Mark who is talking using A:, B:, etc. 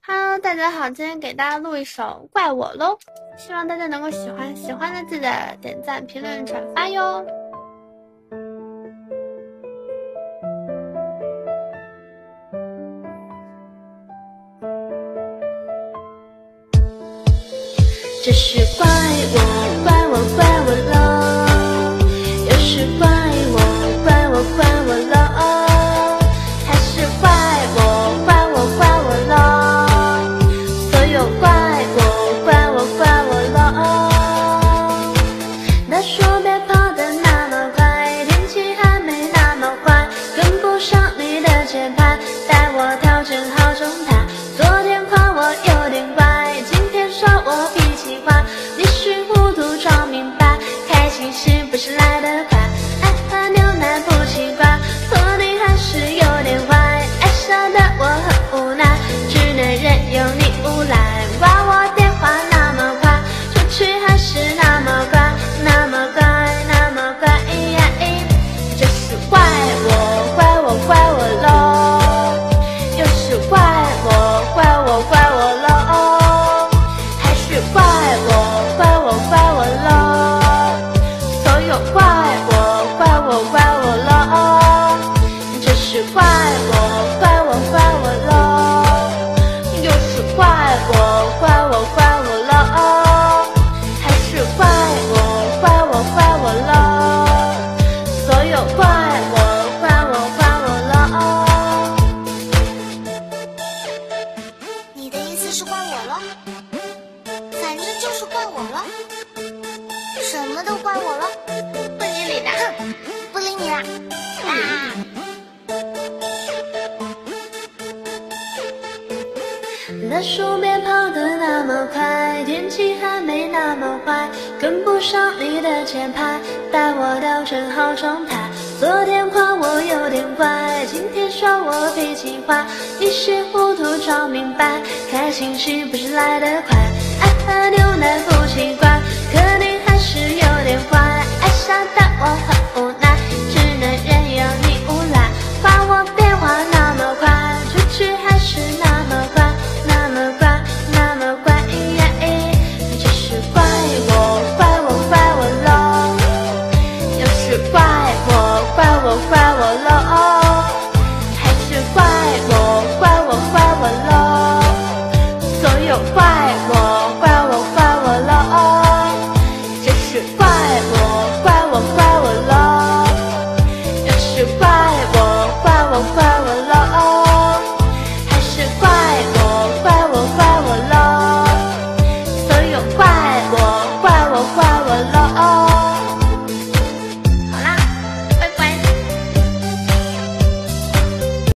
A: Hello，大家好，今天给大家录一首《怪我喽》，希望大家能够喜欢，喜欢的记得点赞、评论、转发哟。这是怪我，怪我，怪我喽，又是怪我，怪我，怪我喽，还是怪我，怪我，怪我喽，所有怪我，怪我，怪我喽。他说别跑得那么快，天气还没那么坏，跟不上你的节拍，带我调整好状态。昨天夸我有点怪，今天说我脾气坏，你是糊涂装明白，开心是不是来得快？爱喝牛奶不奇怪，错你还是有点坏，爱上的我很无奈，只能任由你诬赖。挂我电话那么快，出去还是那么乖，那么乖，那么乖，这是怪我，怪我，怪我喽，又是怪我，怪我，怪我喽，还是怪我，怪我，怪我喽，所有怪我，怪我，怪我喽，这是怪我，怪我，怪我喽，又是怪我，怪我，怪我喽，还是怪我，怪我，怪我喽，所有怪我，怪我，怪我喽。
B: 你的意思是怪我了？反正就是怪我了，什么都怪我了，
A: 不理你的，
B: 哼，不理你了，啊！
A: 他说别跑得那么快，天气还没那么坏，跟不上你的节拍，带我调整好状态。昨天夸我有点怪，今天说我脾气坏，一时糊涂装明白，开心是不是来得快？爱喝牛奶不奇怪，可你还是有点坏，爱上的我很无